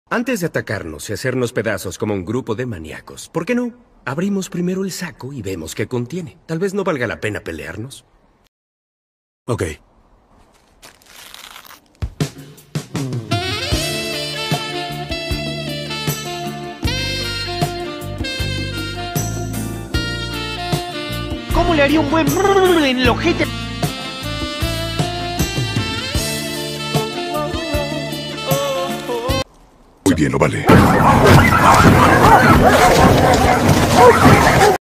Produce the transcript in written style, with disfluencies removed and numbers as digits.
Antes de atacarnos y hacernos pedazos como un grupo de maníacos, ¿por qué no? Abrimos primero el saco y vemos qué contiene. Tal vez no valga la pena pelearnos. Ok. ¿Cómo le haría un buen brrr en el ojete? Muy bien, lo vale.